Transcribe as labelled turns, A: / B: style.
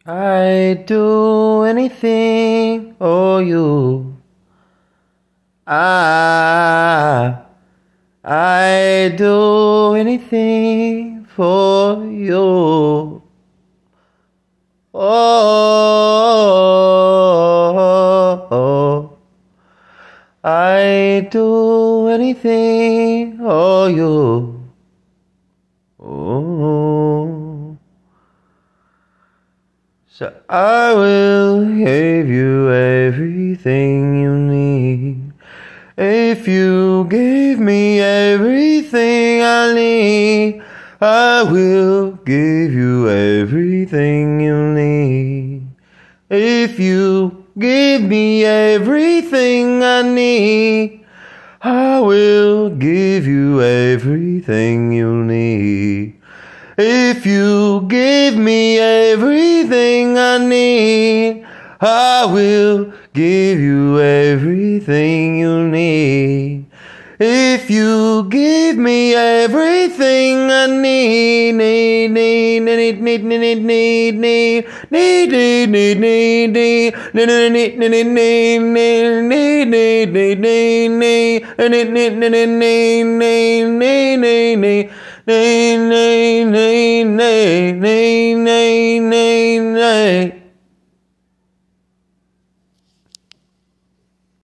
A: I'd do anything for you. I'd do anything for you. Oh, I'd do anything for you. Oh. So I will give you everything you need. If you give me everything I need, I will give you everything you need. If you give me everything I need, I will give you everything you need. If you give me everything I need, I will give you everything you need. If you give me everything I need, nay, nay, nay, nay, nay, nay, nay.